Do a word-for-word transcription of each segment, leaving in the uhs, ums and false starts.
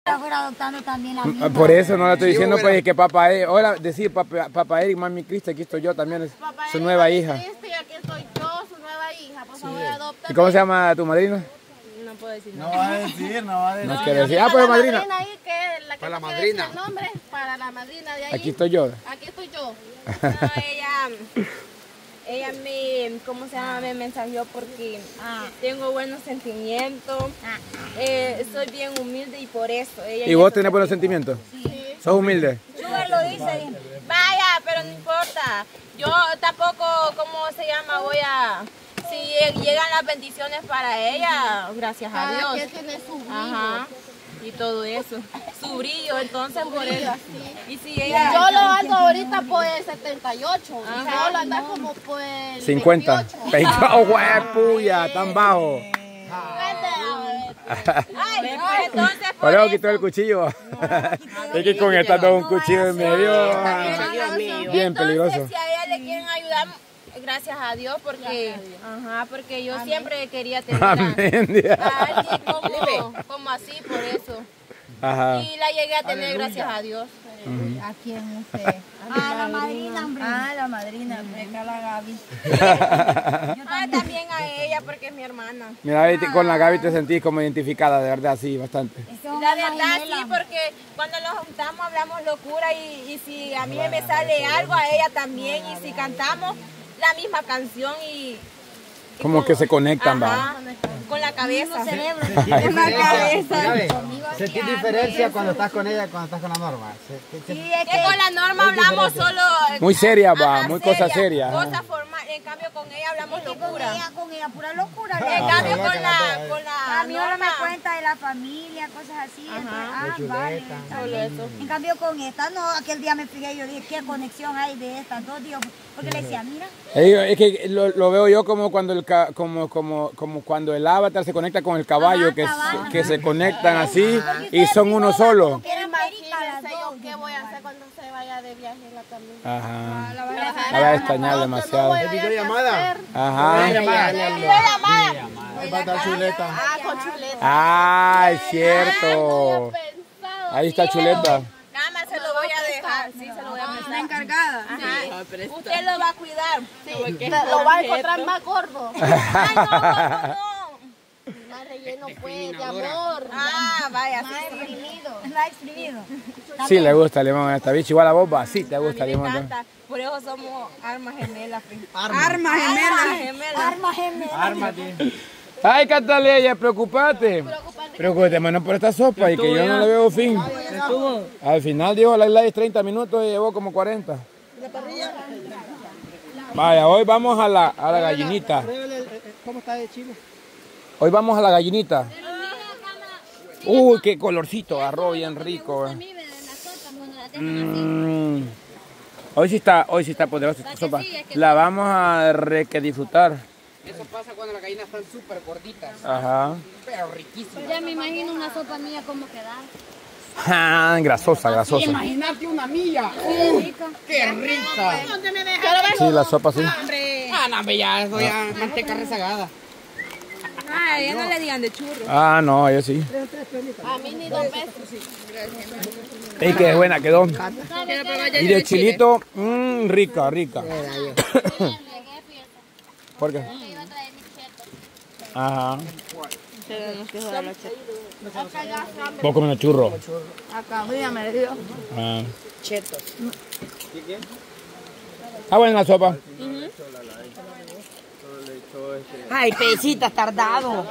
Fuera adoptando también la misma. Por eso no la estoy diciendo, pues, es que papá Eric, hola, decir papá, papá Eric, mami Cristi, aquí estoy yo también, es Papá su Eric, nueva mami hija. Cristi, aquí estoy yo, su nueva hija, por favor, adóptame. ¿Y cómo se llama tu madrina? No puedo decir No va a decir, no va a decir. No quiere decir. Ah, pues madrina. La madrina ahí, que la que Para la no quiere madrina. decir el nombre, para la madrina de ahí. Aquí estoy yo. Aquí estoy yo. No, ella, ella me, ¿cómo se llama? Me mensajeó porque Ah. tengo buenos sentimientos, eh, soy bien humilde y por eso. Ella ¿Y ya vos se- tenés buenos sentimientos? Sí. ¿Sos humilde? Chuber lo dice. Vaya, pero no importa. Yo tampoco, ¿cómo se llama? Voy a... Si llegan las bendiciones para ella, gracias a Cada Dios. quien tiene su brillo. Ajá. Y todo eso. Su brillo, entonces por eso. Y si ella... Yo lo ando ahorita por el setenta y ocho. Ajá. Y Paola anda como por el cincuenta. veintiocho. veinte. ¡Oh, güey, puya! Tan bajo. Ay, no, entonces por Por eso eso. quitó el cuchillo. Es que con esta todo un cuchillo en medio. Bien peligroso. Entonces, si a ella le quieren ayudar, gracias a Dios, porque, ajá, porque yo siempre quería tener a, Amén. Dios. a alguien como, como así, por eso. Ajá. Y la llegué a tener, gracias a Dios. ¿A quién usted? A la madrina, hombre. Ah, la madrina, me la Gaby. Ah, también a ella, porque es mi hermana. Mira, ahí te- con la Gaby te sentís como identificada, de verdad, sí, bastante. La verdad sí, porque cuando nos juntamos hablamos locura y, y si a mí me sale algo, a ella también, y si cantamos la misma canción y... y Como que se conectan, ajá, va. con la cabeza. cerebro. Sentís la cabeza. diferencia- Sentís diferencia cuando estás con ella, cuando estás con la Norma. Se- se- Sí, es Que con la Norma hablamos solo... Muy seria, va, ajá, muy cosa seria, ajá. Cosas formales, en cambio con ella hablamos con locura. ella, con ella, pura locura. En ¿no? cambio Ah, con la, con la A mí ahora me Norma... cuenta de la familia, cosas así. entonces, ah, vale, está Solo bien. eso. En cambio con esta, no, aquel día me fijé y yo dije, ¿qué conexión hay de estas dos? Digo, porque le decía, mira, Eh, Es que lo, lo veo yo como cuando el ca- como como como cuando el avatar se conecta con el caballo, Ajá, que, cabal, se- que se conectan así porque y ustedes son sí uno no solo. como que eran peritas las Imagínense yo dos. qué voy a hacer cuando se vaya de viaje la también. Ajá. La La voy a extrañar demasiado. ¿Es videollamada? Ajá. Ahí va a estar chuleta. Ah, con chuleta. Ah, es cierto. Pensado. Ahí está chuleta. Nada más se lo voy a dejar, sí, se lo voy a prestar. encargada. Ajá. Usted lo va a cuidar. Sí, te lo va a encontrar más gordo. Ay, no, no, no. Más relleno pues, de amor. Ah, vaya, Más sí. exprimido. Más exprimido. Sí, le gusta el limón a esta bicha. Igual a vos, va. Sí, te A mí gusta el me limón. encanta. Por eso somos armas gemelas. pues. Arma. Arma Armas gemela. gemelas. Arma gemela. Ármate. Ay, Catalina, preocupate. Preocúpate, menos por esta sopa y que yo no le veo fin. Al final dijo la live treinta minutos y llevó como cuarenta. Vaya, hoy vamos a la, a la gallinita. ¿Cómo está de chile? Hoy vamos a la gallinita. Uy, qué colorcito, arroz bien rico. eh. Mm. Hoy sí está, hoy sí está poderosa esta sopa. La vamos a re que disfrutar. Eso pasa cuando las gallinas están súper gorditas, Ajá. pero riquísimas. Ya me imagino una sopa mía como queda. Ah, grasosa, grasosa. Imagínate una milla. ¡Qué rica! Sí, la sopa sí. Ah, no, hombre, ya, eso ya, manteca rezagada. Ah, a ella no le digan de churro. Ah, no, yo sí. A mí ni dos veces. Ey, qué buena quedó. Y de chilito, mmm, rica, rica. ¿Por qué? Ajá. Vos comes churro. Acá, mira, me dio. Ah. Ah, bueno, la sopa. Ay, pesitas tardado.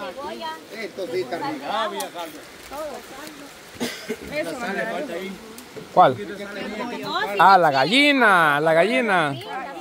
¿Cuál? Ah, la gallina, la gallina.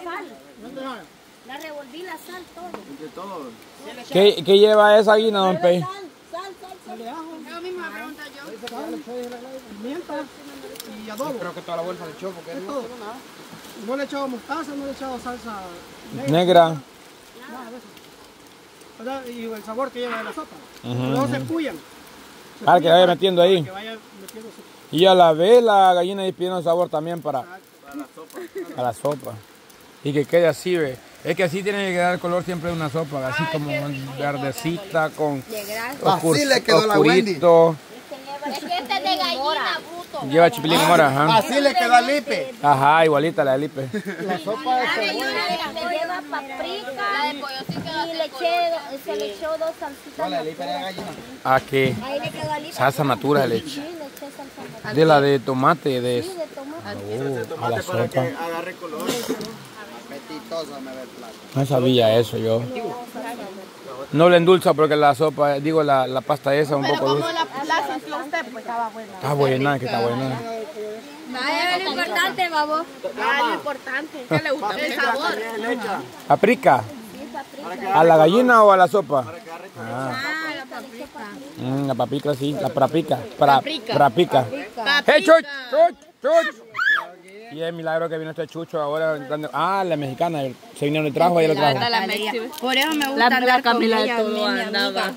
La revolví la sal todo. ¿Qué, qué lleva esa gallina, don Pei? Yo mismo me pregunto yo. Y adobo. Creo que toda la bolsa le echó porque no Todo. No le he echado mostaza, no le he echado salsa Negra. nada de eso. ¿Verdad? Y el sabor que lleva la sopa. Luego se puyan. Se Ah, que puyan vaya para- metiendo ahí. para Que vaya metiendo su... Y a la vez la gallina y pidiendo sabor también para a la sopa. Y que quede así, ve. Es que así tiene que quedar el color siempre de una sopa, así como verdecita con oscur- Así le quedó la oscurito. Es que este es de gallina, bruto. Lleva chipilín con mora, ajá. Así le queda al Lipe. Ajá, igualita la de Lipe. La sopa de La cebolla. gallina le lleva paprika De pollo sí queda y le eché, se le echó dos salsitas. La Lipe era gallina. Aquí. Ahí le quedó alita. Salsa natura leche. Sí, le eché salsa natural. De la de tomate, de... Sí, de tomate. Oh, a la sopa. Agarre color. Apetitoso me ve el plato. No sabía eso yo. No le endulza porque la sopa, digo, la, la pasta esa un poco dulce. La, la sintió usted, pues estaba buena. Está buena, que está buena. Vaya, lo importante, babo. Ah, lo importante. ¿Qué le gusta? El sabor. ¿Paprika? ¿A la gallina o a la sopa? Ah, la paprika. Mm, la paprika sí, la paprika. Pra, Paprika. Paprika. Paprika. ¡Hey, chuch! ¡Chuch! ¡Chuch! Y es milagro que vino este chucho ahora. entrando- Ah, la mexicana. Se vinieron y trajo, ella lo trajo. La Mexi. Por eso me gusta La, la andar con Camila de ella, todo mi amiga. andaba.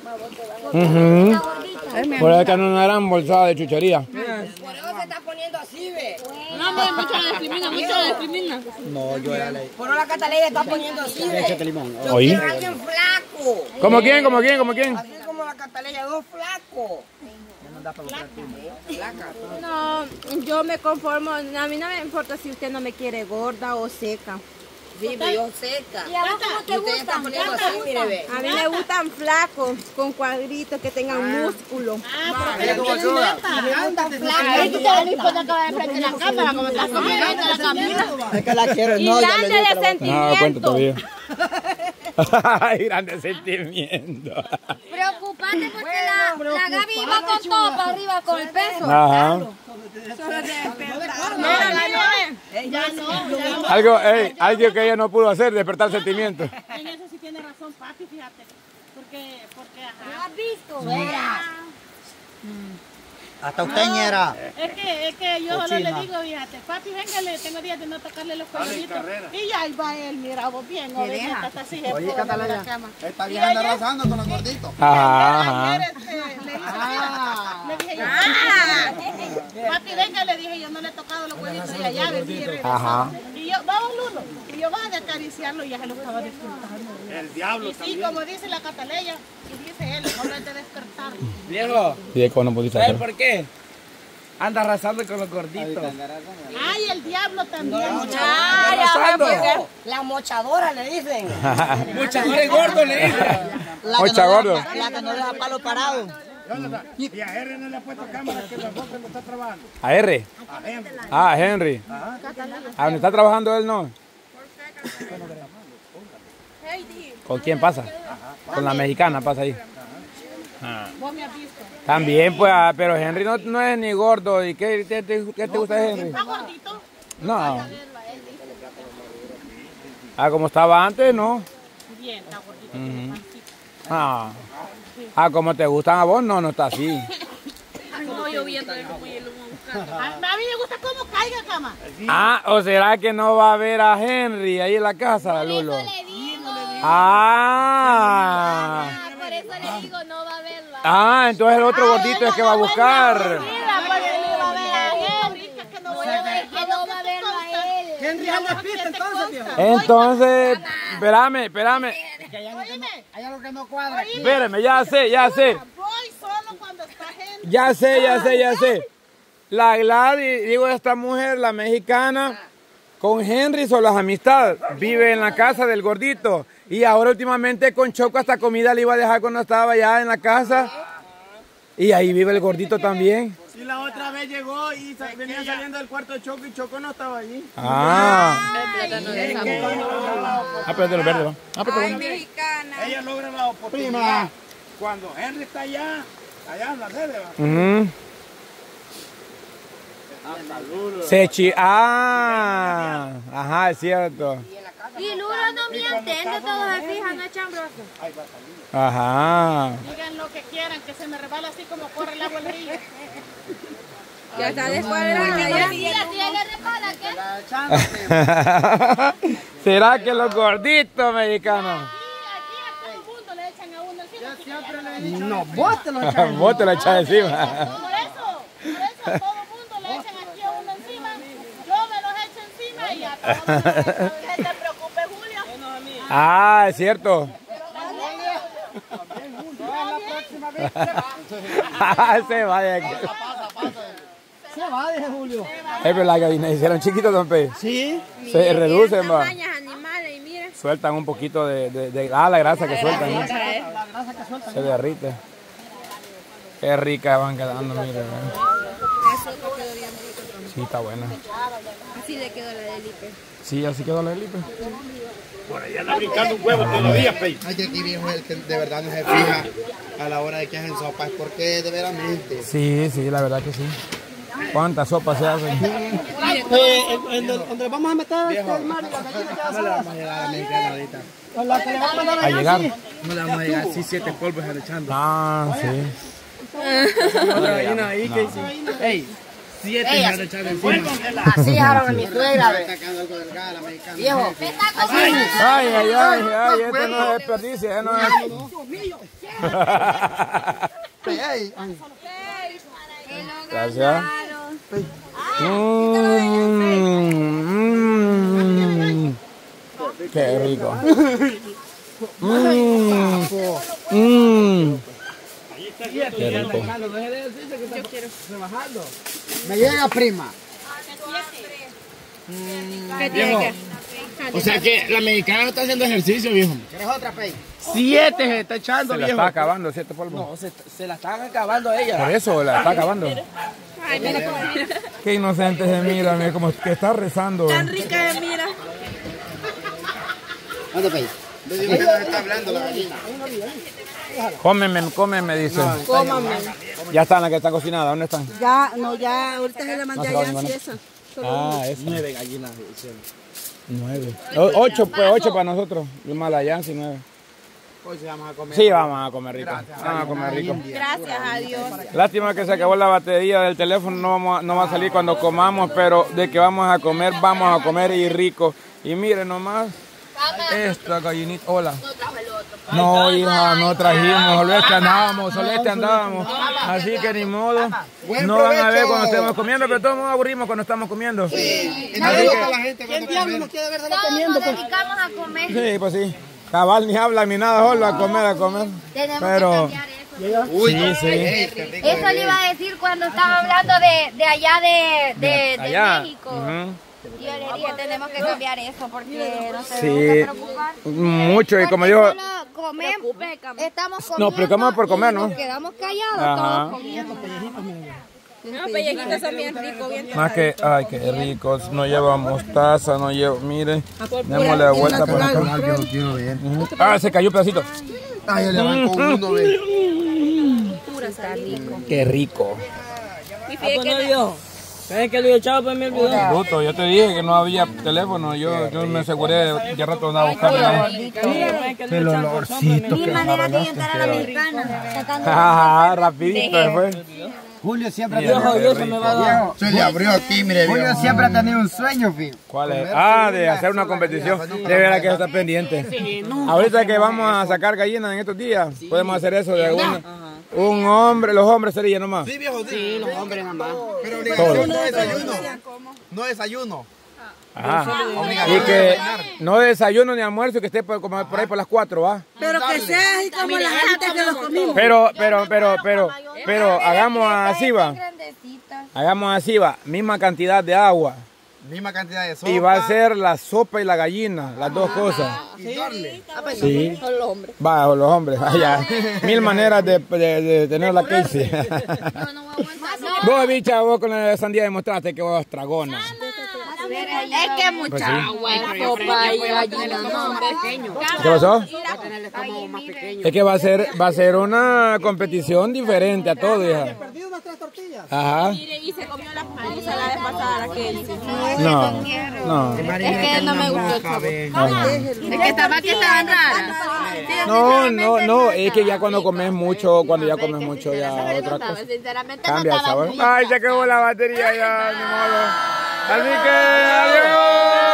Ujú. Por eso que no una gran bolsada de chuchería. Por eso se está poniendo así, ve. No, hombre, mucho la discrimina, mucho la discrimina. No, yo era ley. Por eso la Cataleya está poniendo así, ve. Échate limón. Yo ¿Oí? quiero a alguien flaco. ¿Cómo quién? ¿Cómo quién? ¿Cómo quién? Así como la Cataleya, dos flacos. No, yo me conformo, a mí no me importa si usted no me quiere gorda o seca. Sí, ve, yo seca. ¿Y a vos cómo te Usted está gustan? poniendo así, mire, ve. A mí me gustan flacos, con cuadritos, que tengan músculo. Me gustan Ahí tú flacos. te venís por acá de frente de la cámara, como estás comiendo la Camila. Es que la quiero, Y no, ya grande le digo de que la- No me da cuenta sentimiento. todavía. Ay, grande sentimiento. Preocupante porque la, la Gaby va con todo para arriba con el peso. Ajá. Ya no. Algo, ey, algo que ella no pudo hacer, despertar sentimientos. En eso sí tiene razón, papi, fíjate. Porque, porque, ¿Lo ajá. has visto? Hasta usted ñera. Es que, es que yo solo Cochina. le digo, fíjate, papi, véngale, tengo días de no tocarle los cuadritos. Y ya ahí va él, mira, vos bien, obviamente, hasta así se Oye, pone en Catalina. la cama. Esta vieja anda arrasando con los gorditos. Ajá, ajá. Ayer este, le hice, le dije yo, papi, venga, le dije yo, no le he tocado los huevitos y allá, decía, Ajá. y yo, vamos Lulo, y yo voy a acariciarlo y ya se lo estaba disfrutando. El diablo y sí, también. Como dice la Cataleya, y dice él, hora de despertar. Viejo, Sí, ¿cómo no pudiste ¿sabes hacer? por qué? Anda arrasando con los gorditos. Ay, el diablo también. Ay, Arrasando. porque la mochadora le dicen. Muchachos gordos le dicen. La que Mocha no gordo. deja- La que no deja palo parado. Y a R no le ha puesto cámara que la boca lo está trabajando. ¿A R? Ah, a Henry. ¿A dónde está trabajando él, no? ¿Con quién pasa? Con la mexicana pasa ahí. Ah. Vos me has visto. También, pues, ah, pero Henry no, no es ni gordo. ¿Y qué, qué te, qué te gusta de Henry? ¿Está gordito? No. Ah, como estaba antes, no. Bien, está gordito. Ujú. Ah. Ah, como te gustan a vos, no, no está así. Como lloviendo de como hielo buscando. A, a mí me gusta cómo caiga, cama. Ah, ¿o será que no va a ver a Henry ahí en la casa, Lulo? Ah. Por eso le digo, no va a verla. Ah, entonces el otro gordito es que va a buscar. Mira, porque le iba a ver a él. Que no voy a ver. Es que no va a verlo a él. Henry anda despierto entonces, viejo. Entonces, espérame, espérame. Hay algo que no cuadra. Espérame, ya sé, ya sé. Voy solo cuando está gente. Ya sé, ya sé, ya sé. La Gladys, digo, esta mujer, la mexicana, con Henry son las amistades. Vive en la casa del gordito. Y ahora últimamente con Choco hasta comida le iba a dejar cuando estaba allá en la casa. Y ahí vive el gordito también. Y la otra vez llegó y sa- venía saliendo del cuarto de Choco y Choco no estaba allí. Ah. Ella Ah, pero de los verdes, ¿va? Ah, pero bueno. ella logra la oportunidad cuando Henry está allá, allá en la sede. ¿va? Ujú. Se chi... Ah. Ajá, es cierto. Y Lulo no miente, todos se fijan, no es chambroso. Ajá. Digan lo que quieran, que se me rebala así como corre el agua del río. Ya está descuadrada ya. Sí, así le repara, ¿qué? ¿Será que los gorditos mexicanos? Aquí, aquí a todo el mundo le echan a uno encima. No, vos te lo echas. Vos te lo echas encima. Por eso, por eso a todo el mundo le echan aquí a uno encima. Yo me los echo encima y a todo el mundo. Que se preocupe, Julio. Ah, es cierto. Se va de aquí. Se va, dice Julio. Eh, pero las gallinas hicieron chiquitos, don Pe. Sí. Se reducen, va. Animales, y mira. Sueltan un poquito de, de, de ah, la grasa que sueltan. ¿No? La grasa que suelta. Se derrite. Qué rica van quedando, mire. Sí, está buena. Así le quedó la de Lipe. Sí, así quedó la de Lipe. Por allá anda brincando un huevo todos los días, Pei. Ay, que aquí viejo es el que de verdad no se fija a la hora de que hacen sopas, porque de veramente. Sí, sí, la verdad que sí. ¿Cuántas sopas se hacen? Eh, en donde vamos a meter este mar y las gallinas ya No le vamos a llegar a la mexicana ahorita. La que le vamos a mandar A allá, llegar. sí. No le vamos a llegar, sí, siete polvos echando. Ah, sí. Otra gallina ahí que sí. Ey, siete están echando encima. Así dejaron a mi suegra. ve. Está quedando algo delgada la mexicana. Viejo, así. Ay, ay, ay, ay, esto no es desperdicio, ya no es. Ey, Gracias. Mm, mm, qué rico. Mm, mm. Qué rico. Me llega prima. ¿Qué tiene que? o sea que la mexicana no está haciendo ejercicio, viejo. ¿Quieres otra, Pei? Siete se está echando, Se la viejo. está acabando, ¿cierto, polvo? No, se, se la están acabando ella. Por eso la está acabando. Ay, mira cómo mira. Qué inocente se mira, mira como que está rezando. Tan rica es, mira. ¿Dónde, Pei? Le digo que nos está hablando la gallina. Cómeme, cómeme, dice. Cómame. Ya están las que están cocinadas, ¿dónde están? Ya, no, ya, ahorita se le mandé No se va a Yancy ninguna. esa. Ah, eso. Nueve gallinas. Nueve. O- ocho, pues ocho para nosotros. Y más la Yancy, nueve. Hoy se vamos a comer. Sí, vamos a comer rico. Vamos a comer rico. Gracias a Dios. Lástima que se acabó la batería del teléfono, no, vamos a- no va a salir cuando comamos, pero de que vamos a comer, vamos a comer y rico. Y miren nomás, esta gallinita, hola. No, hija, no trajimos, solo este andábamos, solo este andábamos. Así que ni modo, no van a ver cuando estemos comiendo, pero todos nos aburrimos cuando estamos comiendo. Y Así no que- a la gente ¿Quién cuando diablo nos quiere ver de la Todos comiendo? nos dedicamos a comer. Sí, pues sí. Cabal ni habla ni nada, solo a comer, a comer. Tenemos Pero, que cambiar eso. Uy, sí, sí. ey, qué rico. Eso le iba a decir cuando estaba hablando de, de allá de, de, de allá. México. Ujú. Yo le dije, tenemos que cambiar eso porque no se Sí. tenemos que preocupar. Mucho, y como Porque dijo, solo comemos, estamos comiendo No, pero ¿cómo por comer, y no? nos quedamos callados Ajá. todos comiendo. Los pellejitos son bien ricos, bien más que, ay, qué ricos, no lleva mostaza, no lleva, miren, démosle la vuelta por acá. Yo lo quiero ver. Ujú. Ah, se cayó un pedacito. Ay, le van con uno, ve. Qué rico. Y fíjate que ¿Sabes que lo he echado para mi olvidó? Bruto, yo te dije que no había teléfono, yo, yo me aseguré, ya rato andaba buscando. El olorcito Mi que manera de entrar a la mexicana, sacando Ajá, rapidito después. Julio siempre ha Mira, tenido... qué rico. se le abrió aquí, mire. Julio viejo. siempre ha tenido un sueño, fijo. ¿Cuál es? Ah, de hacer una competición. De verdad que está pendiente. Ahorita que vamos a sacar gallinas en estos días, podemos hacer eso de un, un hombre, los hombres sería nomás. Sí, viejo, sí. Los hombres nada más. Pero Todo. obligación no desayuno. No desayuno. Ajá. Y que no desayuno ni almuerzo, que esté por, como por ahí por las cuatro, ¿va? Pero que sea así como la gente que los comimos. Pero, pero, pero, pero, pero, hagamos así, va. Grandecitas. Hagamos así, va. Misma cantidad de agua. Misma cantidad de sopa. Y va a ser la sopa y la gallina, las dos cosas. Y darle. Sí. Va, los hombres. Vaya. Mil maneras de, de, de tener la Casey. Yo no voy a aguantar. Vos, bicha, vos con la sandía demostraste que vos sos tragona. es que mucha Pues sí. agua, sopa y gallina, no, hombre. ¿Qué pasó? Tener el estómago más pequeño. Es que va a ser, va a ser una competición diferente a todo, hija. Perdido nuestras tortillas. Ajá. Mire, y se comió las palizas la vez pasada, la que hice. No, no. Es que no me gustó el sabor. Es que estaba que estaban raras. No, no, no, es que ya cuando comes mucho, cuando ya comes mucho, ya otra cosa. Sinceramente Cambia el no estaba sabor. muy Ay, se acabó la batería ya, ni modo. Así que, adiós.